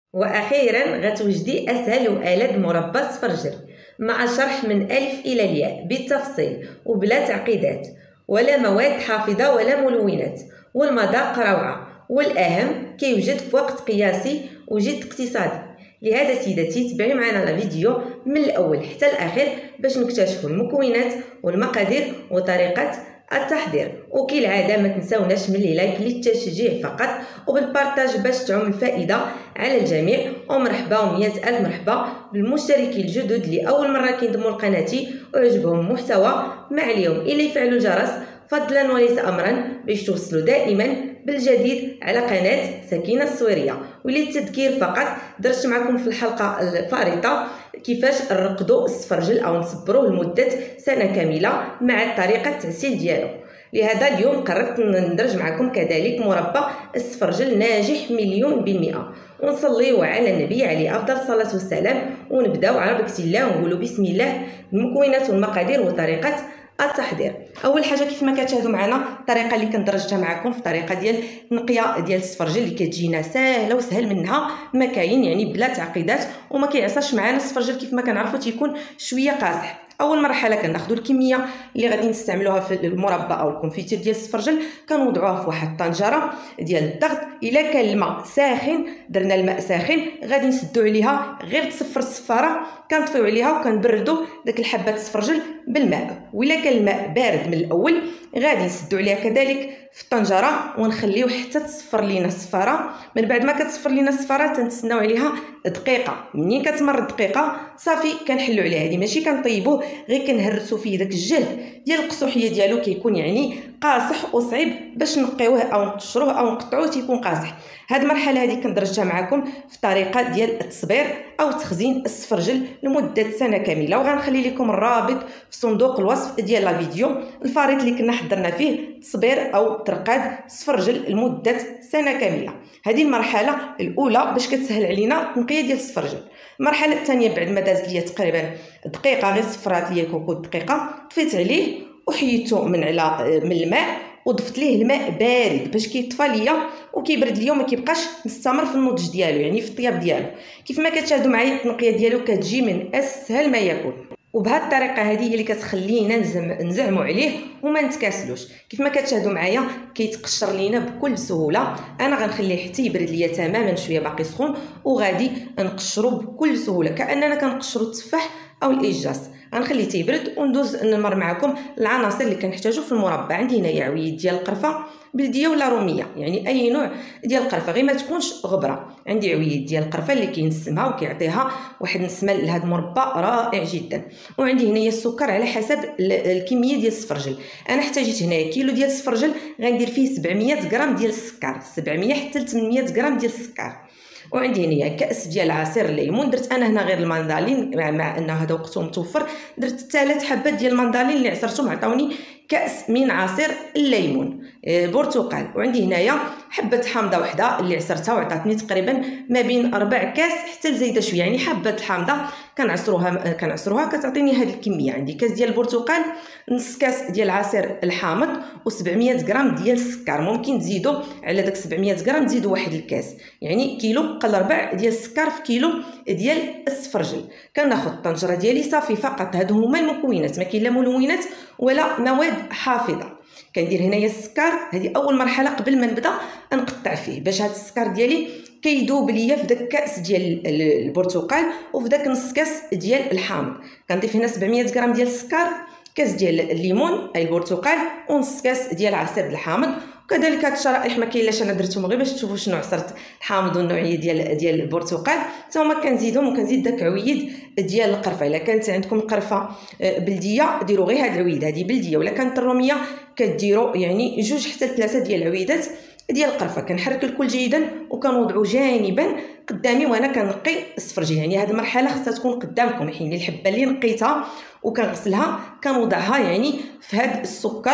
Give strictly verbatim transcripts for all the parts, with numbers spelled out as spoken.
واخيرا غتوجدي اسهل والذ مربى السفرجل مع شرح من الف الى الياء بالتفصيل وبلا تعقيدات، ولا مواد حافظه ولا ملونات، والمذاق روعه، والاهم كيوجد في وقت قياسي وجد اقتصادي. لهذا سيداتي تبعي معنا الفيديو من الاول حتى الاخير باش نكتشفوا المكونات والمقادير وطريقه التحضير. وكالعاده ما تنساوناش من لي لايك للتشجيع فقط وبالبارطاج باش تعم الفائده على الجميع. ومرحبا ومئة الف مرحبا بالمشتركين الجدد اللي اول مره كينضموا لقناتي ويعجبهم المحتوى. ما عليهم الا يفعلوا الجرس فضلا وليس امرا باش توصلوا دائما بالجديد على قناه سكينه السويريه. وللتذكير فقط درت معكم في الحلقه الفارطه كيفاش نرقدوا السفرجل او نصبروه لمده سنه كامله مع طريقه التغسيل ديالو. لهذا اليوم قررت ندرج معكم كذلك مربى السفرجل ناجح مليون بالمئة. ونصليوا على النبي عليه افضل الصلاه والسلام ونبداو على بركه الله ونقولوا بسم الله. المكونات والمقادير وطريقه التحضير. اول حاجه كيف ما كتشاهدوا معنا الطريقه اللي كندرجتها معكم في الطريقه ديال التنقيه ديال السفرجل اللي كتجينا ساهله وسهل منها ما كاين، يعني بلا تعقيدات وما كيعصاش معنا السفرجل كيف ما كنعرفوا تيكون شويه قاصح. اول مرحله كناخذوا الكميه اللي غادي نستعملوها في المربى او الكونفيتير ديال السفرجل كنوضعوها في واحد الطنجره ديال الضغط. الا كان الماء ساخن درنا الماء ساخن غادي نسدوا عليها غير تصفر الصفاره كنطفيو عليها وكنبردوا داك الحبات السفرجل بالماء. وإلا كان الماء بارد من الاول غادي نسدوا عليها كذلك في الطنجره ونخليو حتى تصفر لينا الصفاره. من بعد ما كتصفر لينا الصفاره تنتسناو عليها دقيقه. منين كتمر الدقيقه صافي كنحلوا عليها. هذه ماشي كنطيبوه غير كنهرسوا فيه داك الجلد ديال القصوحيه ديالو كيكون يعني قاصح وصعيب باش نقيوه او نقشروه او نقطعوه تيكون قاصح. هاد المرحله هذه كندرجتها معكم في طريقه ديال التصبير او تخزين السفرجل لمده سنه كامله. وغنخلي لكم الرابط في صندوق الوصف ديال لا فيديو الفريط اللي كنا حضرنا فيه تصبير او ترقاد السفرجل لمده سنه كامله. هذه المرحله الاولى باش كتسهل علينا التنقيه ديال السفرجل. المرحله الثانيه بعد ما دازت ليا تقريبا دقيقه غير صفرات ليا كوكو دقيقه طفيت عليه وحيدته من على من الماء وضفت ليه الماء بارد باش كيطفى ليا وكيبرد ليا وما كيبقاش مستمر في النضج ديالو يعني في الطياب ديالو. كيف ما كتشاهدوا معايا التنقيه ديالو كتجي من اسهل ما يكون. وبهذه الطريقه هذه هي اللي كتخلينا نزعموا عليه وما نتكاسلوش. كيف ما كتشاهدوا معايا كيتقشر لينا بكل سهوله. انا غنخليه حتى يبرد ليا تماما شويه باقي سخون وغادي نقشرو بكل سهوله كاننا كنقشروا التفاح او الايجاس. غنخليه تيبرد وندوز نمر معكم العناصر اللي كنحتاجو في المربى. عندي هنايا عويد ديال القرفه بلديه ولا روميه، يعني اي نوع ديال القرفه غير ما تكونش غبره. عندي عويد ديال القرفه اللي كينسمها وكيعطيها واحد النسمه لهذا المربى رائع جدا. وعندي هنايا السكر على حسب الكميه ديال السفرجل. انا احتاجيت هنايا كيلو ديال السفرجل غندير فيه سبعمية غرام ديال السكر، سبعمية حتى ثمانمية غرام ديال السكر. وعندي هنايا كاس ديال عصير الليمون. درت انا هنا غير المندالين مع ان هذا وقته متوفر درت ثلاث حبات ديال المندالين اللي عصرتهم عطاوني كاس من عصير الليمون برتقال. وعندي هنايا حبه حامضه وحده اللي عصرتها وعطاتني تقريبا ما بين ربع كاس حتى لزايده شويه، يعني حبه الحامضه كنعصروها كنعصروها كتعطيني هذه الكميه. عندي كاس ديال البرتقال، نص كاس ديال عصير الحامض و700 غرام ديال السكر. ممكن تزيدوا على داك سبعمية غرام تزيدوا واحد الكاس، يعني كيلو قل ربع ديال السكر في كيلو ديال السفرجل. كناخذ الطنجره ديالي صافي فقط. هادو هما المكونات، ما كاين لا ملونات ولا مواد حافظه. كندير هنايا السكر. هذه اول مرحله قبل ما نبدا نقطع فيه باش هذا السكر ديالي كيذوب ليا في داك الكاس ديال البرتقال وفي داك نص كاس ديال الحامض. كنضيف هنا سبعمية غرام ديال السكر، كاس ديال الليمون اي البرتقال ونص كاس ديال عصير الحامض. وكذلك هاد الشرائح ما كاين لاش انا درتهم غير باش تشوفوا شنو عصرت الحامض والنوعيه ديال ديال البرتقال. حتى هما كنزيدهم وكنزيد داك عويد ديال القرفه. الا كانت عندكم قرفه بلديه ديروا غير هاد العويد هذه بلديه، ولا كانت الروميه كديروا يعني جوج حتى ثلاثه ديال العويدات ديال القرفه. كنحرك الكل جيدا وكنوضعوا جانبا قدامي وانا كنقي السفرجل. يعني هذه المرحله خصها تكون قدامكم، حين الحبه اللي نقيتها وكنغسلها كنوضعها يعني في هذا السكر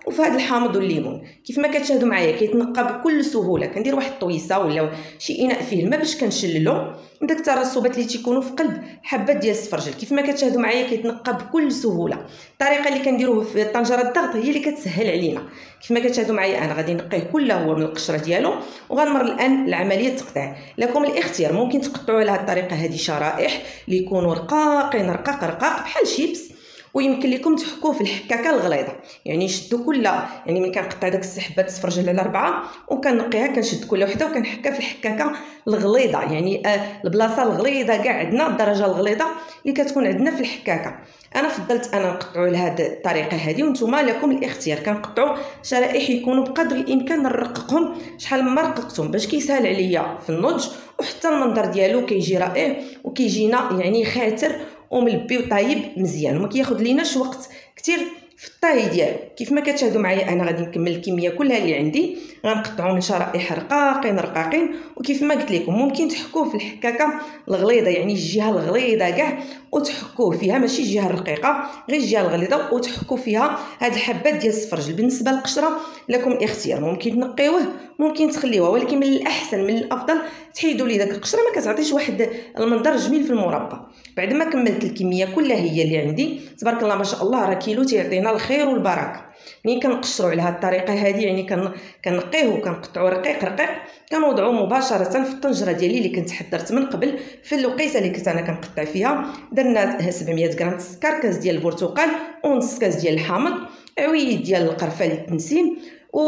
وفي هذا الحامض والليمون كيف ما كتشاهدوا معايا كيتنقى بكل سهوله. كندير واحد الطويسه ولا شي اناء فيه الماء باش كنشللو من داك الترسبات اللي تيكونوا في قلب حبات ديال السفرجل. كيف ما كتشاهدوا معايا كيتنقى بكل سهوله. الطريقه اللي كنديروه في طنجره الضغط هي اللي كتسهل علينا. كيف ما كتشاهدوا معايا انا غادي نقيه كله هو من القشره ديالو وغنمر الان لعمليه التقطيع. لكم الاختيار، ممكن تقطعوا على هذه الطريقه هذه شرائح اللي يكونوا رقاقين رقاق رقاق بحال شيبس، ويمكن لكم تحكوه في الحكاكه الغليظه. يعني شدوا كل يعني من كنقطع داك السحبات السفرجل على اربعه وكنقيها كنشد كل وحده وكنحكها في الحكاكه الغليظه، يعني آه البلاصه الغليظه كاع عندنا الدرجه الغليظه اللي كتكون عندنا في الحكاكه. انا فضلت انا نقطعوا لهذه الطريقه هذه وانتم لكم الاختيار. كنقطعوا شرائح يكونوا بقدر الامكان نرققهم شحال ما رققتهم باش كيسهل عليا في النضج، وحتى المنظر ديالو كيجي رائع وكيجينا يعني خاتر وملبي وطايب مزيان وما كياخذ ليناش وقت كثير في الطهي ديالو. كيف ما كتشاهدوا معايا انا غادي نكمل الكميه كلها اللي عندي، غنقطعهم لشرائح رقاقين رقاقين. وكيف ما قلت لكم ممكن تحكوه في الحكاكه الغليظه، يعني الجهه الغليظه كاع وتحكوه فيها، ماشي الجهه الرقيقه غير الجهه الغليظه، وتحكوا فيها هاد الحبات ديال السفرجل. بالنسبه للقشره لكم الاختيار، ممكن تنقيوه ممكن تخليوها، ولكن من الاحسن من الافضل تحيدوا لي داك القشره، ما كتعطيش واحد المنظر جميل في المربى. بعد ما كملت الكميه كلها هي اللي عندي تبارك الله ما شاء الله راه كيلو تيعطينا الخير والبركه. ملي كنقشروا على هذه الطريقه هذه يعني كنقيه وكنقطعوا رقيق رقيق كنوضعوا مباشره في الطنجره ديالي اللي كنت حضرت من قبل في الوقيته اللي كنت انا كنقطع فيها. درنا سبعمية غرام السكر، كاس ديال البرتقال ونص كاس ديال الحامض، عويد ديال القرفه للتنسيم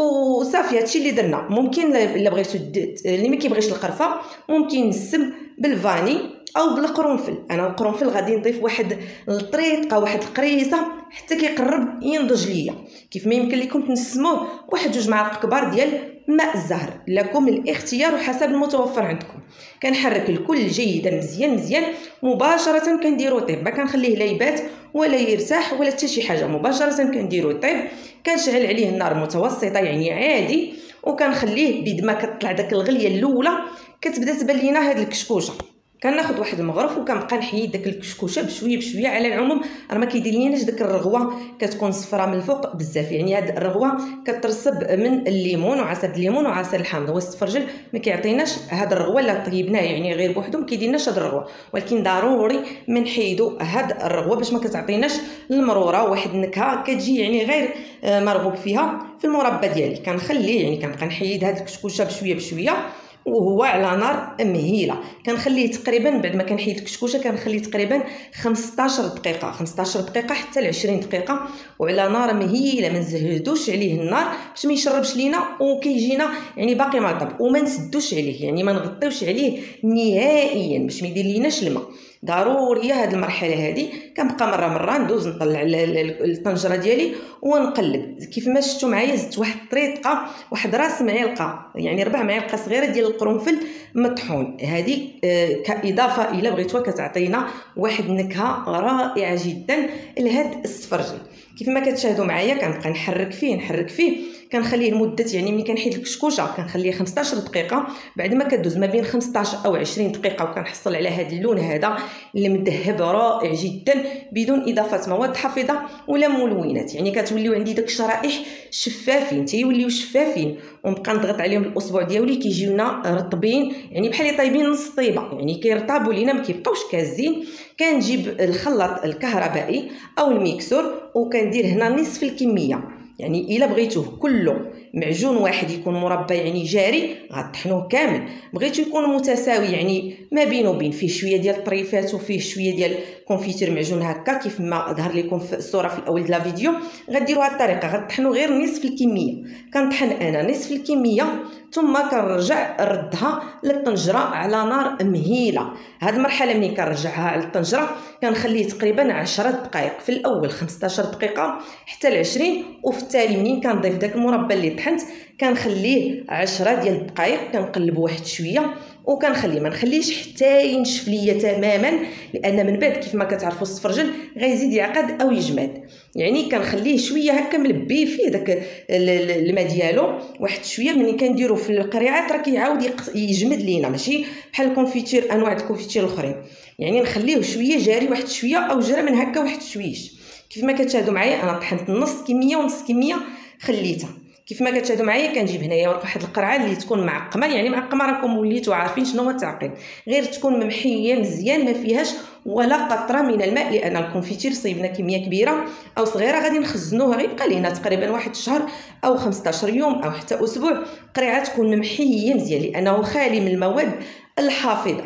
وصافي. هادشي اللي درنا. ممكن الا بغيتو اللي ما كيبغيش القرفه ممكن نسم بالفاني او بالقرنفل. انا القرنفل غادي نضيف واحد الطريقه واحد القريصه حتى كيقرب ينضج ليا. كيف ما يمكن لكم تنسموه واحد جوج معالق كبار ديال ماء الزهر، لكم الاختيار وحسب المتوفر عندكم. كنحرك الكل جيدا مزيان مزيان مباشره كنديرو طيب، ما كنخليه لا يبات ولا يرتاح ولا حتى شي حاجه، مباشره كنديرو طيب. كنشعل عليه النار متوسطه يعني عادي، وكنخليه بيد ما كتطلع داك الغليه الاولى كتبدا تبان لينا هاد الكشكوشه. كناخذ واحد المغرف وكنبقى نحيد داك الكشكوشه بشويه بشويه. على العموم راه ما كيدير ليناش داك الرغوه كتكون صفرا من الفوق بزاف، يعني هاد الرغوه كترسب من الليمون وعصير الليمون وعصير الحامض. هو السفرجل ما كيعطيناش هاد الرغوه، لا طيبناه يعني غير بوحدو ما كيديرناش هاد الرغوه، ولكن ضروري من نحيدوا هاد الرغوه باش ما كتعطيناش المروره واحد النكهه كتجي يعني غير مرغوب فيها في المربى ديالي. كنخليه يعني كنبقى نحيد هاد الكشكوشه بشويه بشويه وهو على نار مهيله. كنخليه تقريبا بعد ما كنحيد الكشكوشه كنخليه تقريبا خمسطاش دقيقه خمسطاش دقيقه حتى ل عشرين دقيقه وعلى نار مهيله. ما نزهدوش عليه النار باش ما يشربش لينا وكيجينا يعني باقي ما طاب، وما نسدوش عليه يعني ما نغطيوش عليه نهائيا باش ما يدير ليناش الماء. ضروريه هذه المرحله هذه. كنبقى مره مره ندوز نطلع الطنجره ديالي ونقلب. كيف ما شفتوا معايا زدت واحد الطريقه واحد راس معلقه يعني ربع معلقه صغيره ديال القرنفل مطحون، هذه كاضافه الى بغيتوها كتعطينا واحد النكهه رائعه جدا لهاد السفرجل. كيف ما كتشاهدوا معايا كنبقى نحرك فيه نحرك فيه كنخليه لمده يعني ملي كنحيد الكشكوشه كنخليه خمسطاش دقيقه. بعد ما كدوز ما بين خمسطاش او عشرين دقيقه وكنحصل على هذا اللون هذا المذهب رائع جدا بدون اضافه مواد حافظه ولا ملونات، يعني كتوليو عندي داك الشرائح شفافين تيوليو شفافين ونبقى نضغط عليهم بالاصبع ديالي كيجيونا رطبين يعني بحال طايبين نص طيبه، يعني كيرطبوا لينا ما كيبقاوش كازين. كنجيب الخلاط الكهربائي او الميكسور وكندير هنا نصف الكميه، يعني الا بغيتوه كله معجون واحد يكون مربى يعني جاري غطحنوه كامل، بغيتو يكون متساوي يعني ما بينه وبين فيه شويه ديال الطريفات وفيه شويه ديال كونفيتير معجون هكا كيف ما ظهر لكم في الصوره في الاول ديال الفيديو. غديروا هذه الطريقه غطحنوا غير نصف الكميه. كنطحن انا نصف الكميه ثم كنرجع نردها للطنجره على نار مهيله. هذه المرحله ملي كنرجعها على الطنجره كنخليه تقريبا عشرة دقائق، في الاول خمسطاش دقيقه حتى ل عشرين، وفي التالي منين كنضيف داك المربى اللي طحنت كنخليه عشرة ديال الدقائق. كنقلب واحد شويه وكنخليه ما نخليش حتى ينشف ليا تماما، لان من بعد كيف ما كتعرفوا السفرجل غيزيد يعقد او يجمد، يعني كنخليه شويه هكا ملبي فيه داك الماء ديالو واحد شويه. ملي كنديروا في القريعات راه كيعاود يجمد لينا ماشي بحال الكونفيتير انواع الكونفيتير الاخرين، يعني نخليه شويه جاري واحد شويه او جرى من هكا واحد شويش. كيف ما كتشاهدوا معايا انا طحنت نص كميه ونص كميه خليتها. كيف ما كتشاهدوا معايا كنجيب هنايا واحد القرعه اللي تكون معقمه، يعني معقمه راكم وليتوا عارفين شنو هو التعقيم، غير تكون ممحيه مزيان ما فيهاش ولا قطره من الماء، لان الكونفيتير صيبنا كميه كبيره او صغيره غادي نخزنوها غيبقى لينا تقريبا واحد الشهر او خمسطاش يوم او حتى اسبوع. قريعه تكون ممحيه مزيان لانه خالي من المواد الحافظه.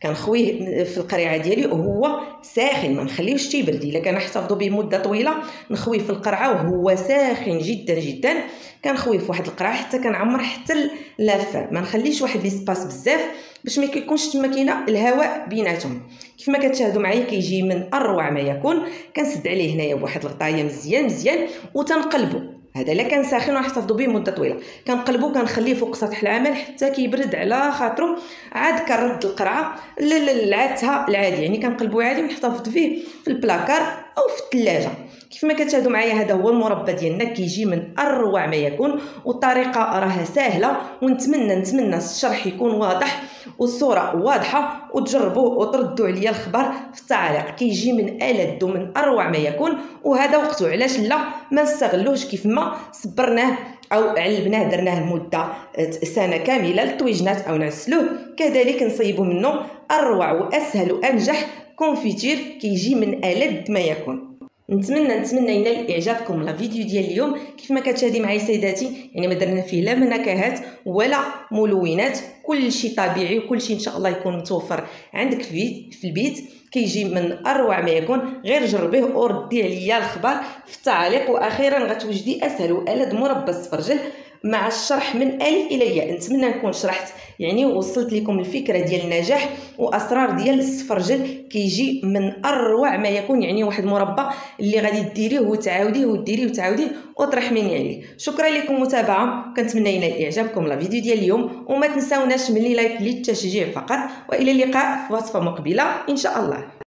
كنخويه في القريعه ديالي وهو ساخن، ما نخليوش تيبرد. الا كنحتفظوا به مده طويله نخويه في القرعه وهو ساخن جدا جدا. كنخويه في واحد القرعه حتى كنعمر حتى اللافه، ما نخليش واحد ليسباس بزاف باش ما كيكونش تما كاينه الهواء بيناتهم. كيف ما كتشاهدوا معايا كيجي من اروع ما يكون. كنسد عليه هنايا بواحد الغطايه مزيان مزيان وتنقلبو. هذا الا كان ساخن ونحتفظوا به مده طويله كنقلبو كنخليه فوق سطح العمل حتى كيبرد على خاطرو. عاد كنرد القرعه لعادتها العادي، يعني كنقلبو عادي ونحتفظ فيه في البلاكار او في الثلاجه. كيف ما كتشاهدوا معايا هذا هو المربى ديالنا، كيجي من اروع ما يكون والطريقه راها سهله. ونتمنى نتمنى الشرح يكون واضح والصوره واضحه وتجربوه وتردوا عليا الخبر في التعليق. كيجي من ألذ ومن اروع ما يكون، وهذا وقته علاش لا ما نستغلوش. كيف ما صبرناه او علبناه درناه لمده سنه كامله للطويجنات او نعسلوه، كذلك نصيبوا منه اروع واسهل وانجح كونفيتير كيجي من ألذ ما يكون. نتمنى نتمنى ينال اعجابكم لا فيديو ديال اليوم. كيف ما كتشاهدي معايا سيداتي، يعني ما درنا فيه لا نكهات ولا ملونات، كل شيء طبيعي وكل شيء ان شاء الله يكون متوفر عندك في في البيت. كيجي من اروع ما يكون، غير جربيه وردي عليا الخبر في التعليق. واخيرا غتوجدي اسهل والذ مربى السفرجل مع الشرح من الف الى الياء. نتمنى نكون شرحت يعني ووصلت لكم الفكره ديال النجاح واسرار ديال السفرجل. كيجي من اروع ما يكون، يعني واحد مربى اللي غادي ديريه وتعاوديه وديريه وتعاوديه وترحميني عليه. شكرا لكم متابعه، كنتمنى ينال اعجابكم لا فيديو ديال اليوم، وما تنساوناش من لي لايك للتشجيع فقط. والى اللقاء في وصفه مقبله ان شاء الله.